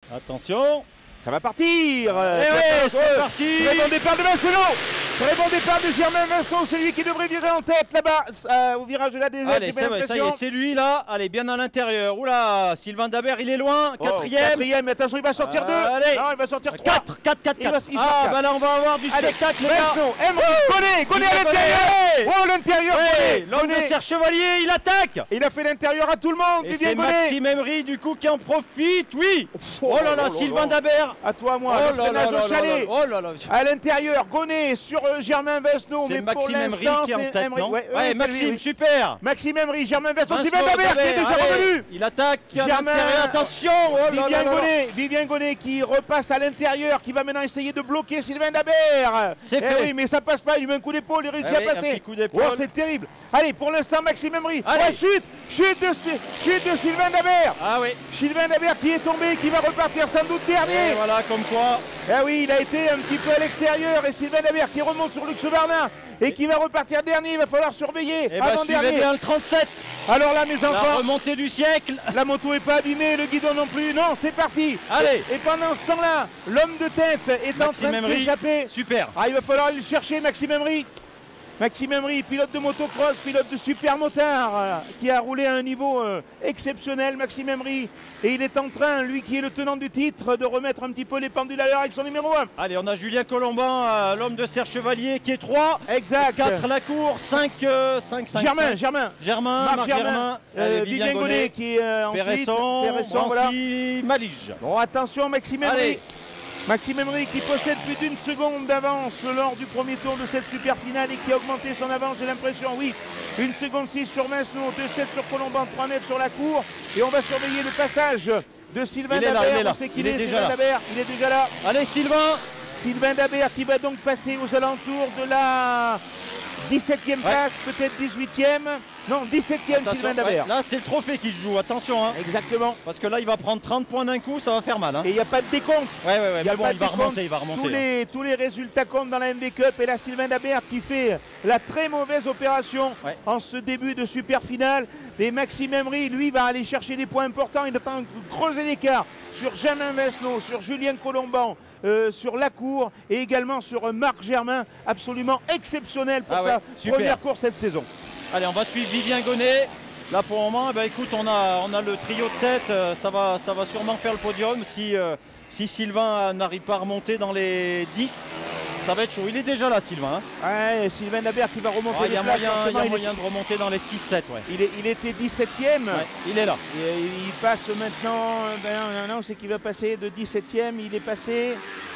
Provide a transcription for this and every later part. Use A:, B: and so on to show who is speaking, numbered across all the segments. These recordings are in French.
A: Attention.
B: Ça va partir.
A: C'est parti.
B: Très bon départ de Vincenot. Très bon départ de Germain Vincenot. C'est lui qui devrait virer en tête là-bas au virage de la DZ.
A: Allez, c'est vrai, ça y est, c'est lui là. Allez, bien à l'intérieur. Oula, Sylvain Dabert, il est loin. Quatrième.
B: Quatrième, attention, il va sortir 2.
A: Allez.
B: Non, il va sortir 3.
A: 4. Ah, bah là, on va avoir du spectacle, les gars.
B: Gonnet à l'intérieur. Oh, l'intérieur.
A: L'homme de Serge Chevalier, il attaque.
B: Il a fait l'intérieur à tout le monde.
A: Et c'est Maxime Emery, du coup, qui en profite. Oui. Oh là là, Sylvain Dabert.
B: À toi, moi.
A: Oh là là.
B: À l'intérieur, Gonnet sur Germain Vincenot.
A: C'est Maxime Emery qui est en tête, non? Ouais, Maxime, super.
B: Maxime Emery, Germain Vincenot, Sylvain Dabert qui est déjà revenu.
A: Il attaque à l'intérieur, attention.
B: Vivien Gonnet qui repasse à l'intérieur, qui va maintenant essayer de bloquer Sylvain Dabert.
A: C'est fait.
B: Oui, mais ça passe pas, il met un coup d'épaule, il réussit à passer. Oh, c'est terrible. Allez, pour l'instant, Maxime Emery. Chute de Sylvain Dabert.
A: Ah oui.
B: Sylvain Dabert qui est tombé, qui va repartir sans doute dernier.
A: Et voilà, comme quoi.
B: Ah oui, il a été un petit peu à l'extérieur et Sylvain Dabert qui remonte sur Luxe Barnin et qui va repartir dernier. Il va falloir surveiller.
A: Et bah, suivez bien le 37.
B: Alors là, mes enfants,
A: la remontée du siècle.
B: La moto est pas abîmée, le guidon non plus. Non, c'est parti.
A: Allez.
B: Et pendant ce temps-là, l'homme de tête est en train de s'échapper.
A: Super.
B: Ah, il va falloir aller le chercher, Maxime Emery. Maxime Emery, pilote de motocross, pilote de super motard, qui a roulé à un niveau exceptionnel, Maxime Emery. Et il est en train, lui qui est le tenant du titre, de remettre un petit peu les pendules à l'heure avec son numéro 1.
A: Allez, on a Julien Colomban, l'homme de Serge Chevalier, qui est 3.
B: Exact.
A: 4 la cour, 5. Germain, Marc Germain.
B: Vivien Gonnet qui est ensuite.
A: Péresson,
B: voilà.
A: Malige.
B: Bon, attention, Maxime Emery. Maxime Emery qui possède plus d'une seconde d'avance lors du premier tour de cette super finale et qui a augmenté son avance, j'ai l'impression, oui. 1 seconde 6 sur Vincenot, 2,7 sur Colomban, 3,9 sur la cour. Et on va surveiller le passage de Sylvain Dabert. On sait qu'il est déjà là. Il est déjà là.
A: Allez,
B: Sylvain Dabert qui va donc passer aux alentours de la 17e place, peut-être 18e. Non, 17e Sylvain Dabert.
A: Là, c'est le trophée qui se joue, attention. Hein.
B: Exactement.
A: Parce que là, il va prendre 30 points d'un coup, ça va faire mal. Hein.
B: Et il n'y a pas de décompte.
A: Ouais, mais bon, il va remonter.
B: Tous les résultats comptent dans la MV Cup. Et là, Sylvain Dabert qui fait la très mauvaise opération en ce début de super finale. Et Maxime Emery, lui, va aller chercher des points importants. Il attend de creuser l'écart sur Germain Vincenot, sur Julien Colomban. Sur Lacour et également sur Marc Germain, absolument exceptionnel pour sa première course cette saison.
A: Allez, on va suivre Vivien Gonnet. Là pour le moment, eh ben, écoute, on a le trio de tête, ça va sûrement faire le podium si Sylvain n'arrive pas à remonter dans les 10. Ça va être chaud. Il est déjà là, Sylvain.
B: Hein. Ouais, Sylvain Dabert qui va remonter.
A: Il y a moyen de remonter dans les 6-7. Ouais.
B: Il était 17e.
A: Ouais, il est là.
B: Il passe maintenant. Non, c'est qu'il va passer de 17e. Il est passé.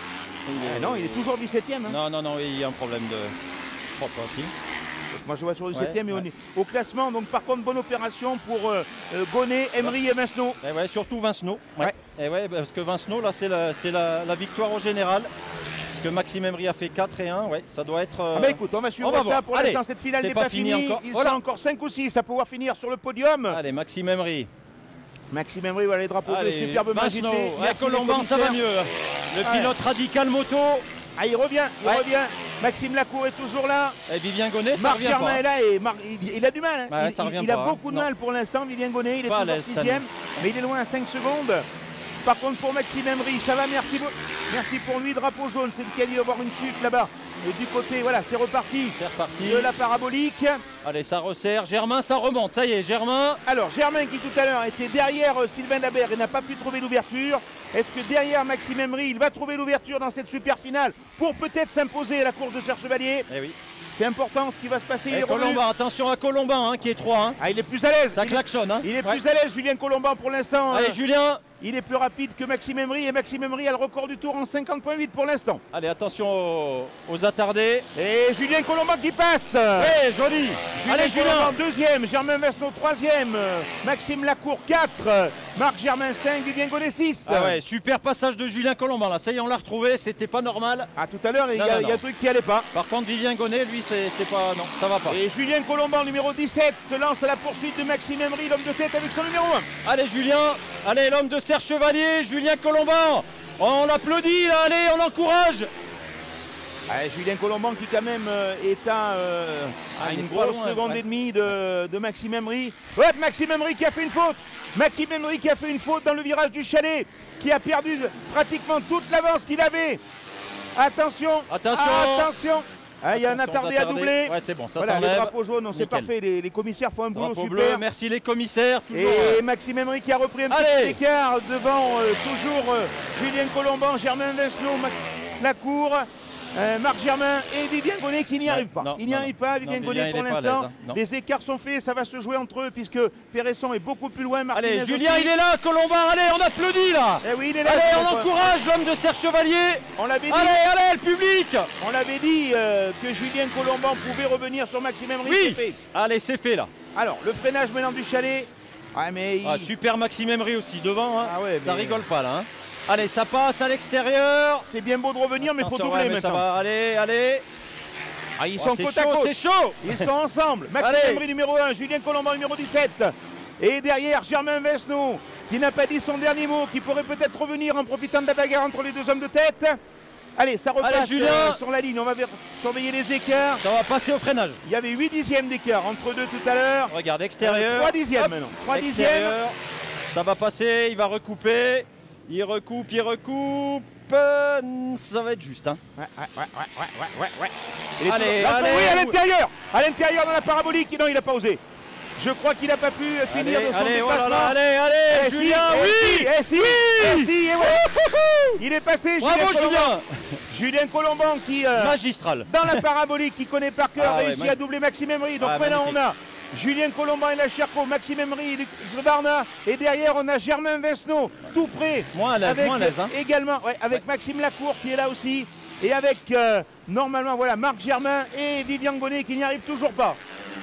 B: Non, il est toujours 17e. Hein.
A: Non, il y a un problème de. Je crois pas aussi.
B: Moi je vois sur le 7e et au classement. Donc par contre, bonne opération pour Gonnet, Emery et Vincenot.
A: Et surtout Vincenot. Parce que Vincenot, là, c'est la victoire au général. Que Maxime Emery a fait 4 et 1, ça doit être...
B: écoute, on va suivre ça pour l'instant, cette finale n'est pas finie. Il sont encore 5 ou 6 à pouvoir finir sur le podium.
A: Allez, Maxime Emery.
B: Maxime Emery, voilà les drapeaux de superbe
A: Vincenot. Colomban, ça va mieux. Le pilote radical moto.
B: Ah, il revient. Maxime Lacour est toujours là.
A: Et Vivien Gonnet, ça revient pas.
B: Marc Germain est là et il a du mal. Hein. Il a beaucoup de mal pour l'instant, Vivien Gonnet. Il est toujours 6e, mais il est loin à 5 secondes. Par contre, pour Maxime Emery, ça va, merci pour lui, drapeau jaune, c'est lequel il va y avoir une chute là-bas. Et du côté, voilà, c'est reparti. De la parabolique.
A: Allez, ça resserre. Germain, ça remonte. Ça y est, Germain.
B: Alors, Germain qui tout à l'heure était derrière Sylvain Dabert et n'a pas pu trouver l'ouverture. Est-ce que derrière Maxime Emery, il va trouver l'ouverture dans cette super finale pour peut-être s'imposer à la course de Serge Chevalier?
A: Eh oui.
B: C'est important ce qui va se passer.
A: Colomban, attention à Colomban qui est 3. Hein.
B: Ah, il est plus à l'aise.
A: Ça klaxonne. Hein.
B: Il est plus à l'aise, Julien Colomban, pour l'instant.
A: Allez, Julien.
B: Il est plus rapide que Maxime Emery et Maxime Emery a le record du tour en 50,8 pour l'instant.
A: Allez, attention aux attardés.
B: Et Julien Colomban qui passe.
A: Oui, joli.
B: Allez, Julien. Deuxième, Germain Vincenot 3e, Maxime Lacour 4, Marc Germain 5, Vivien Gonnet 6.
A: Ah ouais, super passage de Julien Colomban là. Ça y est, on l'a retrouvé. C'était pas normal.
B: Ah, tout à l'heure, il y a un truc qui allait pas.
A: Par contre, Vivien Gonnet, lui, c'est pas. Non, ça va pas.
B: Et Julien Colomban, numéro 17, se lance à la poursuite de Maxime Emery, l'homme de tête avec son numéro 1.
A: Allez, Julien. Allez, l'homme de Serge Chevalier, Julien Colomban. On l'applaudit là, allez, on l'encourage.
B: Julien Colomban qui quand même est à une grosse seconde et demie de Maxime Emery. Ouais, Maxime Emery qui a fait une faute. Maxime Emery qui a fait une faute dans le virage du chalet, qui a perdu pratiquement toute l'avance qu'il avait. Attention, attention. Il y a un attardé à doubler.
A: Ouais, c'est bon, ça
B: voilà,
A: s'enlève.
B: le drapeau jaune, c'est parfait. Les commissaires font un boulot
A: drapeau
B: super.
A: Bleu, merci les commissaires. Toujours.
B: Et Maxime Emery qui a repris un petit écart devant toujours Julien Colomban, Germain Vincenot, Lacour, Marc Germain et Vivien Gonnet qui n'y arrive pas. Il n'y arrive pas, Vivien Gonnet pour l'instant. Les écarts sont faits, ça va se jouer entre eux puisque Péresson est beaucoup plus loin. Martinez
A: allez, Julien
B: aussi.
A: il est là, Colomban, allez, on applaudit là.
B: Eh oui, il est là.
A: Allez, on encourage l'homme de Serge Chevalier.
B: On l'avait dit.
A: Allez, le public.
B: On l'avait dit que Julien Colomban pouvait revenir sur Maxime Emery.
A: Oui.
B: C'est fait.
A: Allez, c'est fait là.
B: Alors, le freinage maintenant du chalet.
A: Super Maxime Emery aussi devant. Hein.
B: Ouais,
A: ça rigole pas là. Hein. Allez, ça passe à l'extérieur.
B: C'est bien beau de revenir, mais il faut doubler maintenant.
A: Ça va. Allez.
B: Ils sont côte à côte.
A: C'est chaud.
B: Ils sont ensemble. Maxime Emery numéro 1, Julien Colomban numéro 17. Et derrière, Germain Vincenot, qui n'a pas dit son dernier mot, qui pourrait peut-être revenir en profitant de la bagarre entre les deux hommes de tête. Allez, ça repasse sur la ligne. On va surveiller les écarts.
A: Ça va passer au freinage.
B: Il y avait 8 dixièmes d'écart entre deux tout à l'heure.
A: Regarde, extérieur.
B: 3 dixièmes maintenant. 3 dixièmes.
A: Ça va passer, il va recouper. Il recoupe. Ça va être juste. Hein.
B: Ouais. Allez, oui, à l'intérieur. À l'intérieur dans la parabolique. Non, il n'a pas osé. Je crois qu'il n'a pas pu finir de son déplacement.
A: Allez, Julien, oui.
B: Il est passé,
A: bravo, Julien.
B: Julien Colomban qui,
A: magistral,
B: dans la parabolique, qui connaît par cœur, réussit à doubler Maxime Emery. Donc maintenant, on a Julien Colomban et la Cherco, Maxime Emery, Zvarna, et derrière on a Germain Vincenot, tout près.
A: Moins à l'aise, hein.
B: Également, avec Maxime Lacour qui est là aussi, et avec normalement voilà Marc Germain et Vivien Gonnet qui n'y arrivent toujours pas.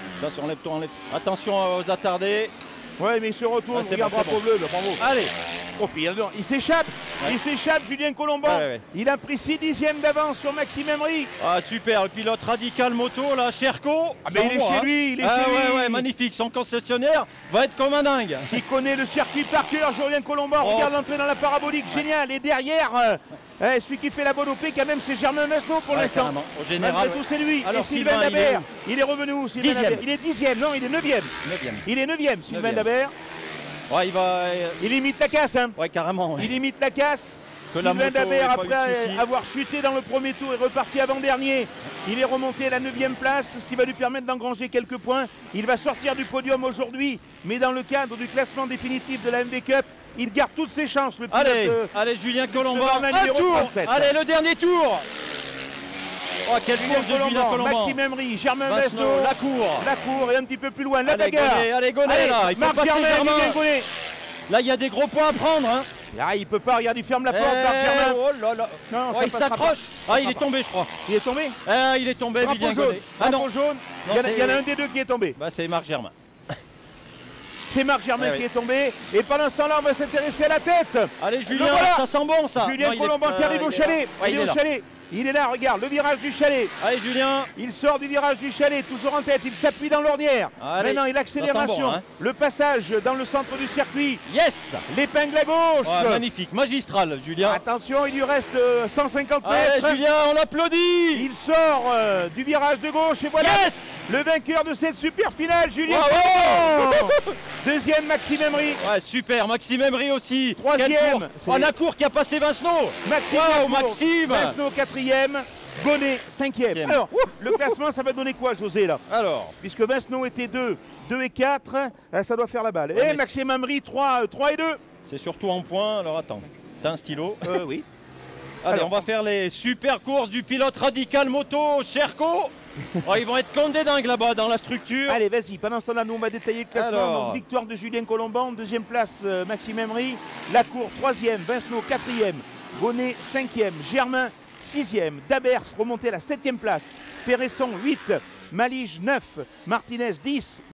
A: Attention aux attardés.
B: Ouais, mais il se retourne, regarde drapeau bleu, bravo.
A: Allez.
B: Oh, puis il s'échappe, Julien Colomban. Il a pris 6 dixièmes d'avance sur Maxime Emery.
A: Ah super, le pilote radical moto là, Cherco.
B: Mais il est chez lui, il est chez lui.
A: Ouais, magnifique, son concessionnaire va être comme un dingue.
B: Il connaît le circuit par cœur, Julien Colomban. Regarde l'entrée dans la parabolique, génial. Et derrière, celui qui fait la bonne OP quand même, c'est Germain Vincenot pour l'instant.
A: Au général,
B: tout c'est lui.
A: Alors,
B: et Sylvain Dabert, il est revenu où Sylvain Dabert? Il est 10e, non, il est 9e. Il est 9e, Sylvain Dabert.
A: Ouais,
B: il imite la casse, hein.
A: Ouais, carrément. Ouais.
B: Il imite la casse. Sylvain Dabert, après avoir chuté dans le premier tour, est reparti avant-dernier. Il est remonté à la 9e place, ce qui va lui permettre d'engranger quelques points. Il va sortir du podium aujourd'hui, mais dans le cadre du classement définitif de la MV Cup, il garde toutes ses chances. Le pilote,
A: allez, Julien Colomban,
B: un tour. 37.
A: Allez, le dernier tour. Oh, quel course de Julien Colomban.
B: Maxime Emery, Germain Vincenot, Lacour et un petit peu plus loin, la bagarre.
A: Allez, Gonnet, là, il faut passer Germain. Là, il y a des gros points à prendre. Hein.
B: Là, il peut pas, regarde, il ferme la porte, Marc Germain.
A: Oh là là. Non, il s'accroche. Il est tombé, je crois.
B: Il est tombé.
A: Il est tombé, Vivien
B: Gonnet. Drapeau jaune. Il y en a un des deux qui est tombé.
A: C'est Marc Germain.
B: C'est Marc Germain qui est tombé. Et pendant ce temps-là, on va s'intéresser à la tête.
A: Allez, Julien, ça sent bon, ça.
B: Julien Colomban qui arrive au chalet. Il est au chalet. Il est là, regarde, le virage du chalet.
A: Allez, Julien.
B: Il sort du virage du chalet, toujours en tête. Il s'appuie dans l'ornière. Maintenant, il accélération. Bon, hein. Le passage dans le centre du circuit.
A: Yes.
B: L'épingle à gauche.
A: Magnifique, magistral, Julien.
B: Attention, il lui reste 150 mètres.
A: Allez, Julien, on applaudit.
B: Il sort du virage de gauche et voilà.
A: Yes.
B: Le vainqueur de cette super finale, Julien. Deuxième, Maxime Emery.
A: Ouais, super, Maxime Emery aussi.
B: Troisième.
A: Lacour qui a passé Vincenot. Maxime.
B: Vincenot, quatrième. Gonnet, cinquième. Alors, le classement, ça va donner quoi, José, là?
A: Alors,
B: puisque Vincenot était 2 et 4, ça doit faire la balle. Et Maxime Emery, 3 et 2.
A: C'est surtout en points. Alors, attends, t'as un stylo?
B: Oui.
A: Allez, on va faire les super courses du pilote radical moto, Cherco. Ils vont être condés dingues là-bas dans la structure.
B: Allez, vas-y, pendant ce temps-là, nous on va détailler le classement. Donc, victoire de Julien Colomban, deuxième place Maxime Emery, Lacour troisième, Vincenot quatrième, Gonnet cinquième, Germain sixième, Dabers remonté à la septième place, Péresson 8, Malige 9, Martinez 10,